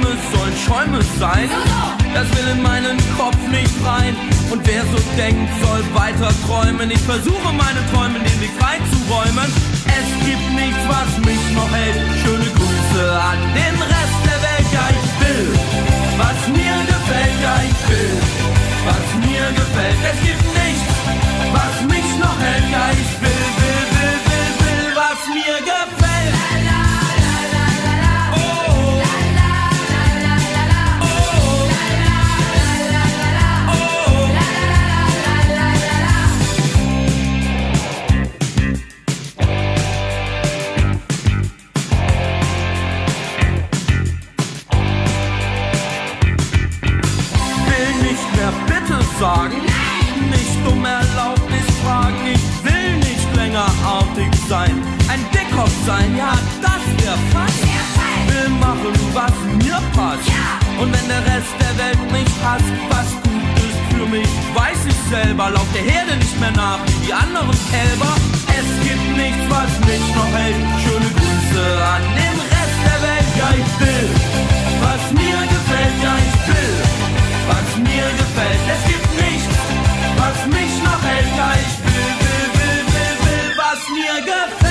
Träume sollen Schäume sein. Das will in meinen Kopf nicht rein. Und wer so denkt, soll weiter träumen. Ich versuche meine Träume den Weg frei zu räumen. Es gibt nichts, was mich noch hält. Schöne Grüße an den Rest der Welt. Ja, ich will, was mir gefällt. Ja, ich will, was mir gefällt. Es gibt nichts, was mich noch hält. Ja, ich will, was mir gefällt. Sagen, nicht um Erlaubnis fragen, ich will nicht länger artig sein, ein Dickkopf sein, ja, das wär fast. Will machen, was mir passt, und wenn der Rest der Welt mich hasst, was gut ist für mich, weiß ich selber, lauf der Herde nicht mehr nach wie die anderen Kälber. Es gibt nichts, was mich noch hält, schöne Grüße an den Rest der Welt. Ja, ich will, was mir gefällt, ja, ich will, was mir gefällt. Es gibt nichts, was mich noch hält. Ja, ich will, was mir gefällt.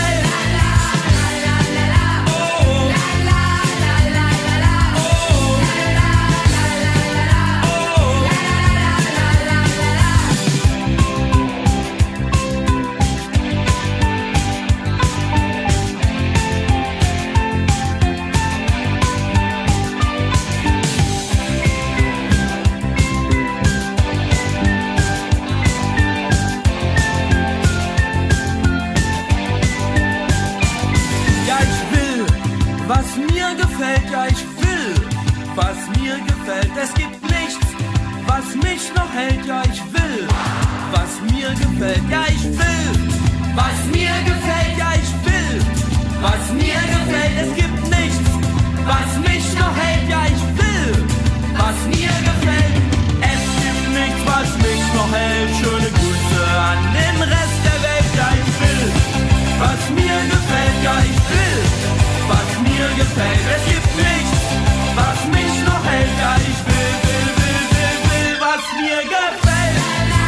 Was mir gefällt, ja, ich will, was mir gefällt. Es gibt nichts, was mich noch hält, ja, ich will, was mir gefällt, ja, ich will, was mir gefällt, ja, ich will, was mir gefällt. Es gibt nichts, was mich noch hält, ja, ich will, was mir gefällt. Es gibt nichts, was mich noch hält. Schöne Grüße an den Rest der Welt, ja, ich will, was mir gefällt, ja, ich will, was mir gefällt. Es gibt nichts, was mich noch hält. Ja, ich will, was mir gefällt.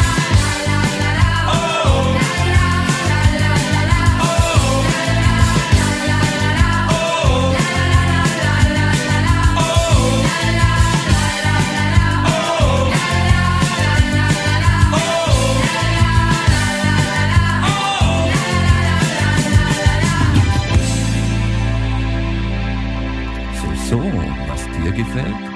Oh. Oh. Oh. So, was dir gefällt?